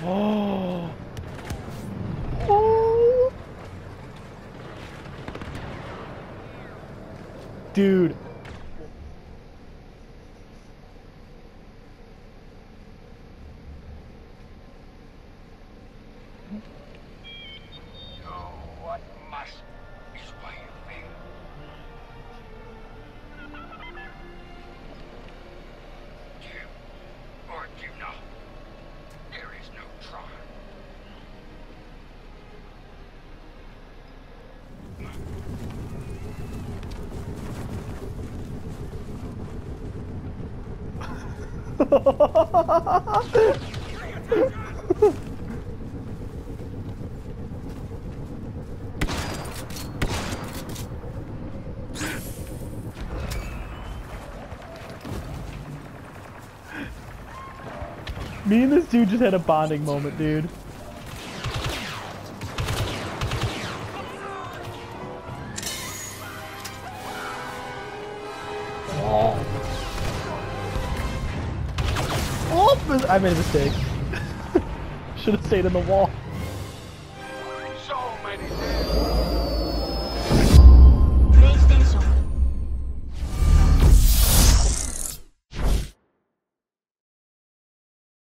Oh. Oh. Dude. What must is why you fail. Do or do not. There is no try. Me and this dude just had a bonding moment, dude. Oh, I made a mistake. Should have stayed in the wall.